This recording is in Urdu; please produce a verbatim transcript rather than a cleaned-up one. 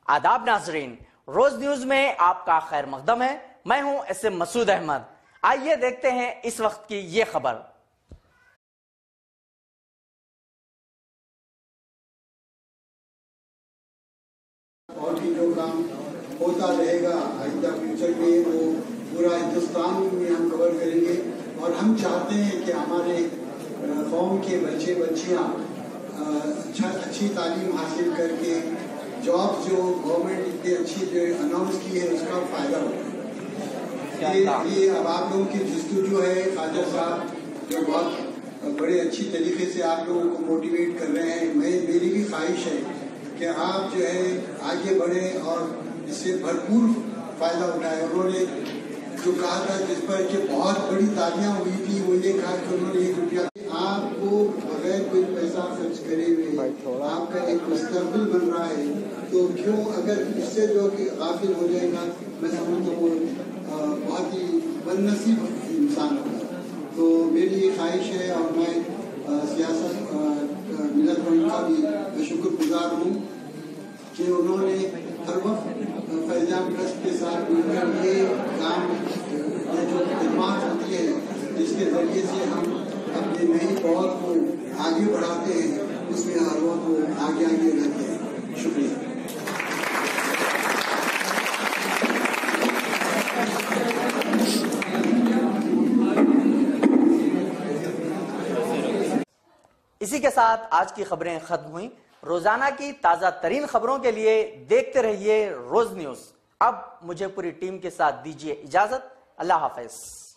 آداب ناظرین، روز نیوز میں آپ کا خیر مقدم ہے۔ میں ہوں ایس ایم مسعود احمد۔ آئیے دیکھتے ہیں اس وقت کی یہ خبر۔ اور بھی جو کام ہوتا رہے گا آئندہ فیوچر میں وہ پورا ہندوستان میں ہم کور کریں گے، اور ہم چاہتے ہیں کہ ہمارے قوم کے بچے بچیاں اچھا اچھی تعلیم حاصل کر کے جاب جو گورنمنٹ اتنی اچھی جو اناؤنس کی ہے اس کا فائدہ ہو۔ یہ اب آپ لوگوں کی جستجو ہے، خواجہ صاحب جو بہت بڑے اچھی طریقے سے آپ لوگوں کو موٹیویٹ کر رہے ہیں۔ میں میری بھی خواہش ہے کہ آپ جو ہے آگے بڑھیں اور اس سے بھرپور فائدہ اٹھائیں۔ انہوں نے جو کہا تھا جس پر کہ بہت بڑی تالیاں ہوئی تھی، وہ یہ کہا کہ انہوں نے ایک روپیہ آپ کو بغیر کوئی پیسہ خرچ کرے ہوئے آپ کا ایک مستقبل بن رہا ہے، تو کیوں اگر اس سے جو کہ غافل ہو جائے گا، میں سمجھتا ہوں وہ بہت ہی بد نصیب انسان ہوگا۔ تو میری یہ خواہش ہے، اور میں سیاست ملت ان کا بھی شکر گزار ہوں کہ انہوں نے ہر وقت فیضان ٹرسٹ کے ساتھ مل کر یہ کام جو خدمات ہوتی ہے جس کے ذریعے سے ہم اپنے نئی دور کو آگے بڑھاتے ہیں، اس میں ہر وقت وہ آگے آگے رہتے ہیں۔ شکریہ۔ اسی کے ساتھ آج کی خبریں ختم ہوئیں۔ روزانہ کی تازہ ترین خبروں کے لیے دیکھتے رہیے روز نیوز۔ اب مجھے پوری ٹیم کے ساتھ دیجیے اجازت۔ اللہ حافظ۔